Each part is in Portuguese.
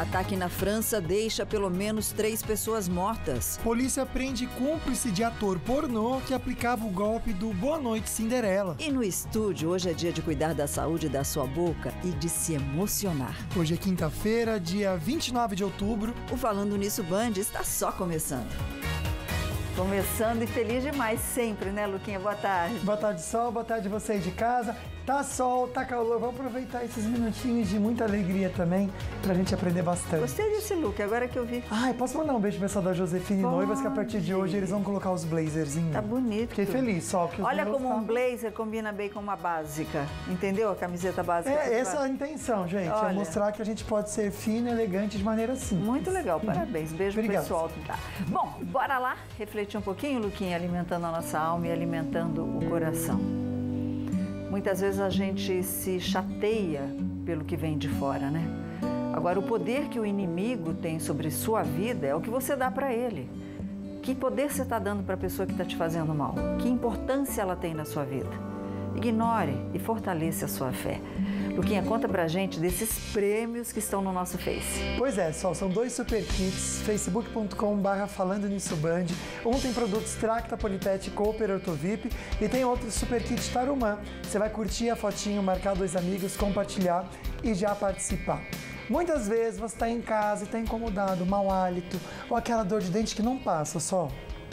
Ataque na França deixa pelo menos 3 pessoas mortas. Polícia prende cúmplice de ator pornô que aplicava o golpe do Boa Noite Cinderela. E no estúdio, hoje é dia de cuidar da saúde da sua boca e de se emocionar. Hoje é quinta-feira, dia 29 de outubro. O Falando Nisso Band está só começando. Começando e feliz demais sempre, né, Luquinha? Boa tarde. Boa tarde, Sol. Boa tarde vocês de casa. Tá sol, tá calor. Vamos aproveitar esses minutinhos de muita alegria também pra gente aprender bastante. Gostei desse look, agora que eu vi. Ai, posso mandar um beijo pro pessoal da Josefine Noivas, que a partir de hoje eles vão colocar os blazers em mim. Tá bonito. Fiquei feliz, Sol. Que olha como um blazer combina bem com uma básica. Entendeu? A camiseta básica. Essa é a intenção, gente. Olha. É mostrar que a gente pode ser fino e elegante de maneira simples. Muito legal, parabéns. Beijo pro Obrigado. pessoal. Tá. Bom, bora lá refletir um pouquinho, Luquinha, alimentando a nossa alma e alimentando o coração. Muitas vezes a gente se chateia pelo que vem de fora, né? Agora, o poder que o inimigo tem sobre sua vida é o que você dá para ele. Que poder você está dando para a pessoa que está te fazendo mal? Que importância ela tem na sua vida? Ignore e fortaleça a sua fé. Luquinha, conta pra gente desses prêmios que estão no nosso Face. Pois é, Sol, são 2 super kits, facebook.com/falando nisso Band. Um tem produtos Tracta, Polipet, Cooper, Ortovip e tem outro super kit Tarumã. Você vai curtir a fotinho, marcar 2 amigos, compartilhar e já participar. Muitas vezes você está em casa e está incomodado, mau hálito ou aquela dor de dente que não passa, Sol.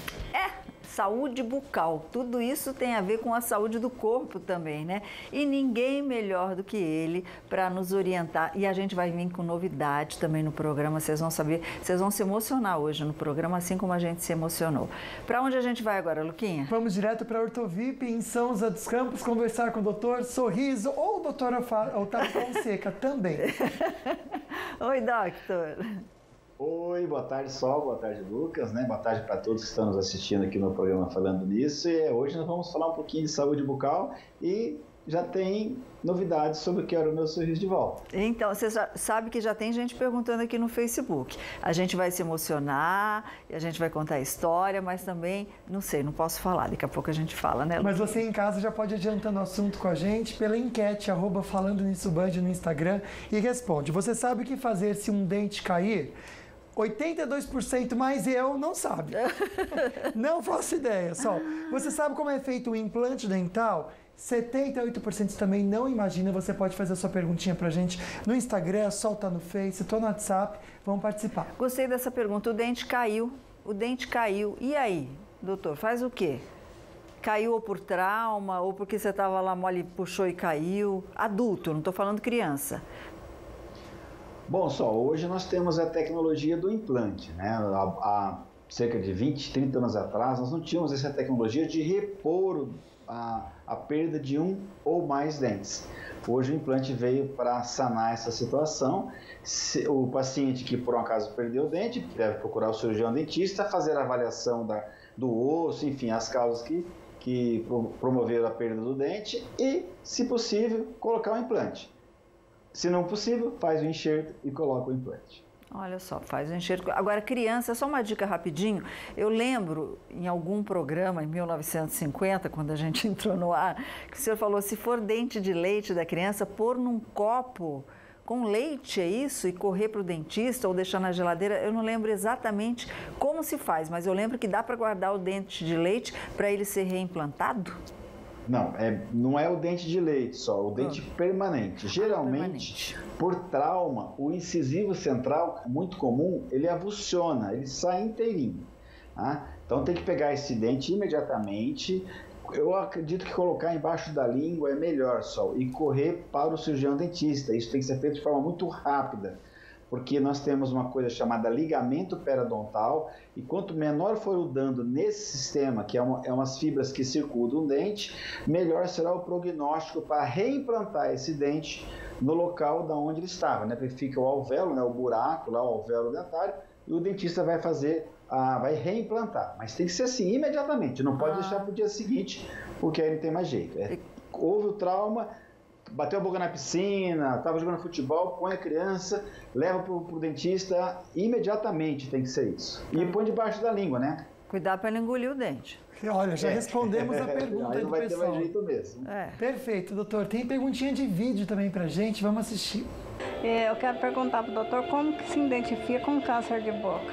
Saúde bucal, tudo isso tem a ver com a saúde do corpo também, né? E ninguém melhor do que ele para nos orientar. E a gente vai vir com novidade também no programa, vocês vão saber, vocês vão se emocionar hoje no programa, assim como a gente se emocionou. Para onde a gente vai agora, Luquinha? Vamos direto para Ortovip, em São José dos Campos, conversar com o doutor Sorriso ou o doutor Otávio Fonseca também. Oi, doutor. Oi, boa tarde, Sol, boa tarde, Lucas, né? Boa tarde para todos que estão nos assistindo aqui no programa Falando Nisso. E hoje nós vamos falar um pouquinho de saúde bucal e já tem novidades sobre o que era o meu sorriso de volta. Então, você sabe que já tem gente perguntando aqui no Facebook. A gente vai se emocionar, e a gente vai contar a história, mas também, não sei, não posso falar, daqui a pouco a gente fala, né, Luquinha? Mas você em casa já pode adiantando o assunto com a gente pela enquete @falando nisso Band no Instagram e responde. Você sabe o que fazer se um dente cair? 82% mais eu não sabe. Não faço ideia, Sol. Você sabe como é feito o implante dental? 78% também não imagina. Você pode fazer a sua perguntinha pra gente no Instagram, Sol tá no Face, tô no WhatsApp, vamos participar. Gostei dessa pergunta. O dente caiu. E aí, doutor, faz o quê? Caiu ou por trauma, ou porque você estava lá mole, puxou e caiu? Adulto, não estou falando criança. Bom, Sol, hoje nós temos a tecnologia do implante, né? Há cerca de 20, 30 anos atrás, nós não tínhamos essa tecnologia de repor a perda de um ou mais dentes. Hoje o implante veio para sanar essa situação. O paciente que por um acaso perdeu o dente deve procurar o cirurgião dentista, fazer a avaliação do osso, enfim, as causas que promoveram a perda do dente e, se possível, colocar o implante. Se não possível, faz o enxerto e coloca o implante. Olha só, faz o enxerto. Agora, criança, só uma dica rapidinho. Eu lembro em algum programa, em 1950, quando a gente entrou no ar, que o senhor falou, se for dente de leite da criança, pôr num copo com leite, é isso? E correr para o dentista ou deixar na geladeira. Eu não lembro exatamente como se faz, mas eu lembro que dá para guardar o dente de leite para ele ser reimplantado? Não é o dente de leite só, o dente permanente. Geralmente, por trauma, o incisivo central, muito comum, ele avulsiona, ele sai inteirinho. Tá? Então tem que pegar esse dente imediatamente. Eu acredito que colocar embaixo da língua é melhor só, e correr para o cirurgião dentista. Isso tem que ser feito de forma muito rápida, porque nós temos uma coisa chamada ligamento periodontal, e quanto menor for o dano nesse sistema, que é umas fibras que circundam o dente, melhor será o prognóstico para reimplantar esse dente no local da onde ele estava, né? Porque fica o alvéolo, né? O buraco lá, o alvéolo dentário, e o dentista vai reimplantar, mas tem que ser assim, imediatamente, não pode deixar para o dia seguinte, porque aí não tem mais jeito. Houve o trauma, bateu a boca na piscina, estava jogando futebol, põe a criança, leva para o dentista, imediatamente tem que ser isso. E põe debaixo da língua, né? Cuidar para ele engolir o dente. Olha, já respondemos a pergunta aí não do vai pessoal. ter mais jeito mesmo. Perfeito, doutor. Tem perguntinha de vídeo também pra gente, vamos assistir. Eu quero perguntar para o doutor como que se identifica um câncer de boca.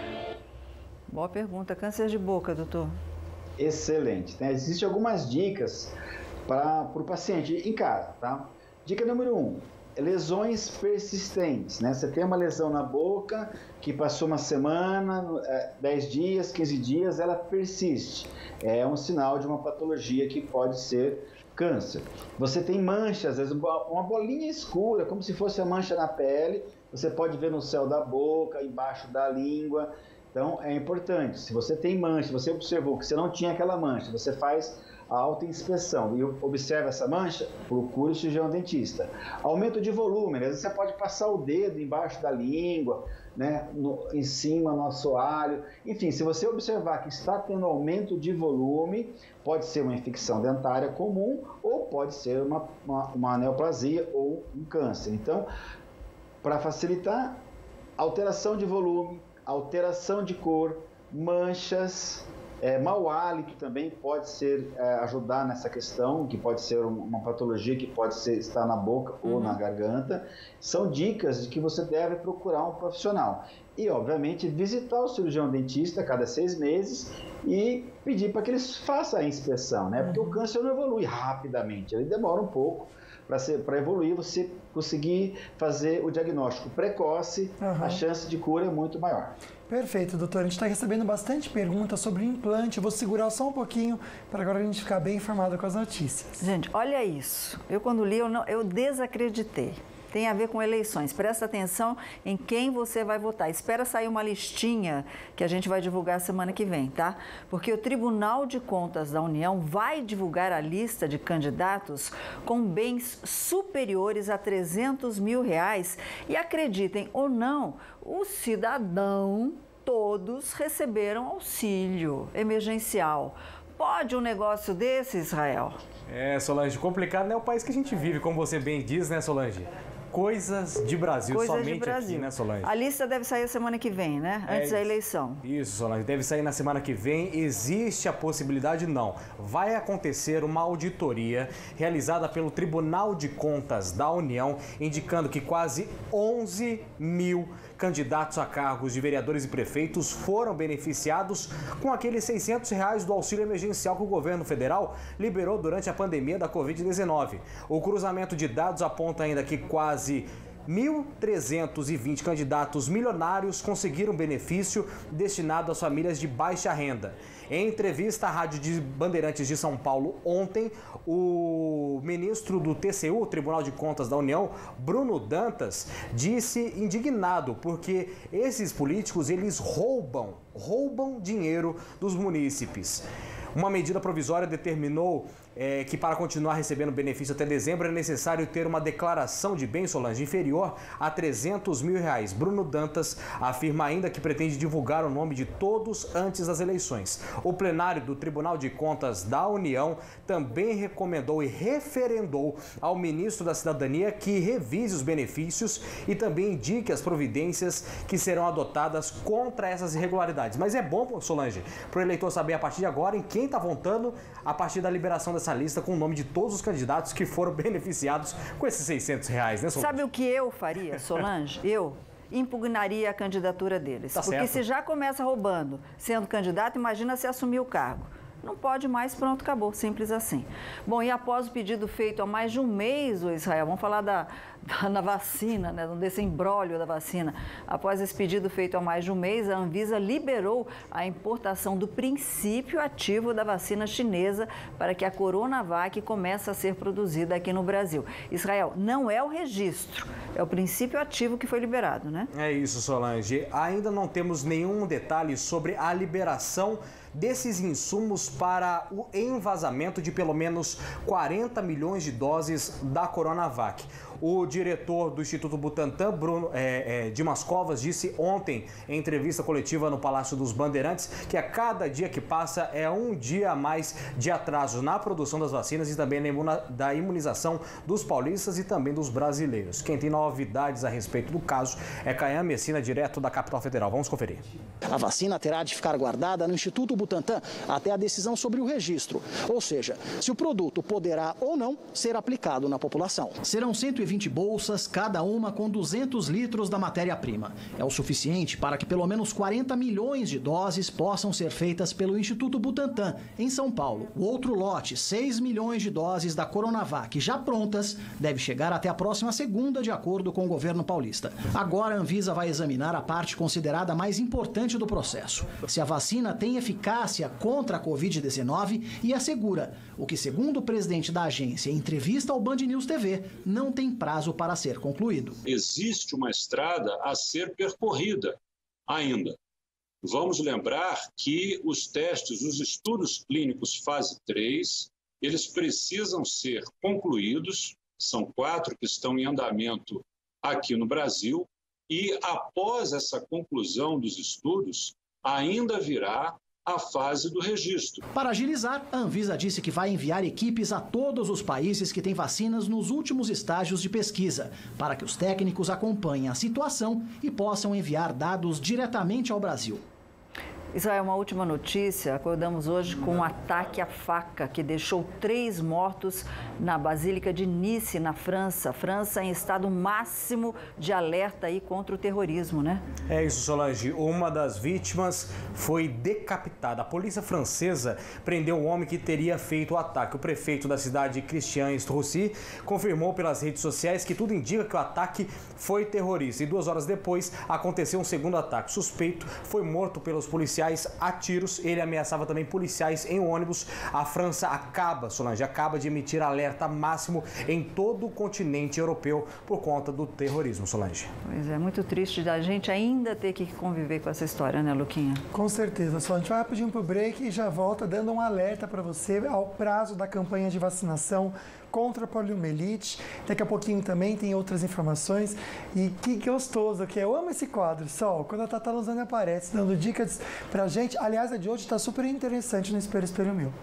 Boa pergunta. Câncer de boca, doutor. Excelente. Existem algumas dicas para o paciente em casa, tá? Dica número 1, lesões persistentes, né? Você tem uma lesão na boca que passou uma semana, 10 dias, 15 dias, ela persiste. É um sinal de uma patologia que pode ser câncer. Você tem manchas, às vezes uma bolinha escura, como se fosse a mancha na pele, você pode ver no céu da boca, embaixo da língua. Então é importante, se você tem mancha, você observou que você não tinha aquela mancha, você faz a autoinspeção e observa essa mancha, procure o cirurgião dentista. Aumento de volume, às vezes você pode passar o dedo embaixo da língua, né, em cima, no assoalho. Enfim, se você observar que está tendo aumento de volume, pode ser uma infecção dentária comum ou pode ser uma neoplasia ou um câncer. Então, para facilitar, alteração de volume, alteração de cor, manchas, mau hálito também pode ser ajudar nessa questão, que pode ser uma patologia que pode estar na boca ou na garganta. São dicas de que você deve procurar um profissional. E, obviamente, visitar o cirurgião dentista a cada 6 meses e pedir para que eles façam a inspeção, né? Porque o câncer não evolui rapidamente, ele demora um pouco para evoluir, você conseguir fazer o diagnóstico precoce, a chance de cura é muito maior. Perfeito, doutor. A gente está recebendo bastante perguntas sobre implante. Eu vou segurar só um pouquinho para agora a gente ficar bem informado com as notícias. Gente, olha isso. Eu quando li, eu desacreditei. Tem a ver com eleições. Presta atenção em quem você vai votar. Espera sair uma listinha que a gente vai divulgar semana que vem, tá? Porque o Tribunal de Contas da União vai divulgar a lista de candidatos com bens superiores a R$300 mil. E acreditem ou não, o cidadão, todos receberam auxílio emergencial. Pode um negócio desse, Israel? Solange, complicado não é o país que a gente vive, como você bem diz, né, Solange? Coisas de Brasil, somente de Brasil. Aqui, né, Solange? A lista deve sair a semana que vem, né? Antes da eleição. Isso, Solange. Deve sair na semana que vem. Existe a possibilidade? Não. Vai acontecer uma auditoria realizada pelo Tribunal de Contas da União, indicando que quase 11 mil candidatos a cargos de vereadores e prefeitos foram beneficiados com aqueles R$600 do auxílio emergencial que o governo federal liberou durante a pandemia da Covid-19. O cruzamento de dados aponta ainda que quase 1.320 candidatos milionários conseguiram benefício destinado às famílias de baixa renda. Em entrevista à Rádio de Bandeirantes de São Paulo ontem, o ministro do TCU, Tribunal de Contas da União, Bruno Dantas, disse indignado porque esses políticos, eles roubam dinheiro dos munícipes. Uma medida provisória determinou que para continuar recebendo benefício até dezembro é necessário ter uma declaração de bem, Solange, inferior a R$300 mil. Bruno Dantas afirma ainda que pretende divulgar o nome de todos antes das eleições. O plenário do Tribunal de Contas da União também recomendou e referendou ao ministro da Cidadania que revise os benefícios e também indique as providências que serão adotadas contra essas irregularidades. Mas é bom, Solange, para o eleitor saber a partir de agora em quem está votando a partir da liberação dessa lista com o nome de todos os candidatos que foram beneficiados com esses R$600, né, Solange? Sabe o que eu faria, Solange? Eu impugnaria a candidatura deles. Porque certo. Se já começa roubando, sendo candidato, imagina se assumir o cargo. Não pode mais, pronto, acabou, simples assim. Bom, e após o pedido feito há mais de um mês, o Israel, vamos falar da vacina, né, desse imbróglio da vacina. Após esse pedido feito há mais de um mês, a Anvisa liberou a importação do princípio ativo da vacina chinesa para que a Coronavac comece a ser produzida aqui no Brasil. Israel, não é o registro, é o princípio ativo que foi liberado, né? É isso, Solange. Ainda não temos nenhum detalhe sobre a liberação desses insumos para o envasamento de pelo menos 40 milhões de doses da Coronavac. O diretor do Instituto Butantan, Dimas Covas, disse ontem, em entrevista coletiva no Palácio dos Bandeirantes, que a cada dia que passa é um dia a mais de atraso na produção das vacinas e também da imunização dos paulistas e também dos brasileiros. Quem tem novidades a respeito do caso é Caian Messina, direto da capital federal. Vamos conferir. A vacina terá de ficar guardada no Instituto Butantan até a decisão sobre o registro, ou seja, se o produto poderá ou não ser aplicado na população. Serão 120 120 bolsas, cada uma com 200 litros da matéria-prima. É o suficiente para que pelo menos 40 milhões de doses possam ser feitas pelo Instituto Butantan, em São Paulo. O outro lote, 6 milhões de doses da Coronavac já prontas, deve chegar até a próxima segunda, de acordo com o governo paulista. Agora a Anvisa vai examinar a parte considerada mais importante do processo: se a vacina tem eficácia contra a Covid-19 e é segura, o que, segundo o presidente da agência em entrevista ao Band News TV, não tem prazo para ser concluído. Existe uma estrada a ser percorrida ainda. Vamos lembrar que os testes, os estudos clínicos fase 3, eles precisam ser concluídos, são 4 que estão em andamento aqui no Brasil, e após essa conclusão dos estudos, ainda virá a fase do registro. Para agilizar, a Anvisa disse que vai enviar equipes a todos os países que têm vacinas nos últimos estágios de pesquisa, para que os técnicos acompanhem a situação e possam enviar dados diretamente ao Brasil. Israel, uma última notícia. Acordamos hoje com um ataque à faca que deixou 3 mortos na Basílica de Nice, na França. França em estado máximo de alerta aí contra o terrorismo, né? É isso, Solange. Uma das vítimas foi decapitada. A polícia francesa prendeu o homem que teria feito o ataque. O prefeito da cidade, Christian Estrosi, confirmou pelas redes sociais que tudo indica que o ataque foi terrorista. E 2 horas depois aconteceu um segundo ataque. O suspeito foi morto pelos policiais a tiros. Ele ameaçava também policiais em ônibus. A França acaba de emitir alerta máximo em todo o continente europeu por conta do terrorismo, Solange. Pois é, muito triste da gente ainda ter que conviver com essa história, né, Luquinha? Com certeza, Solange. A gente vai rapidinho pro break e já volta dando um alerta para você ao prazo da campanha de vacinação contra a poliomielite. Daqui a pouquinho também tem outras informações. E que gostoso que é. Eu amo esse quadro, Sol, quando a Tata Luzane aparece, dando dicas pra gente. Aliás, a de hoje está super interessante no Espelho, Espelho Meu.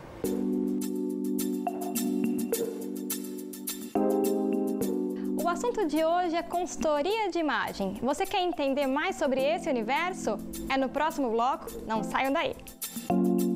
O assunto de hoje é consultoria de imagem. Você quer entender mais sobre esse universo? É no próximo bloco, não saiam daí.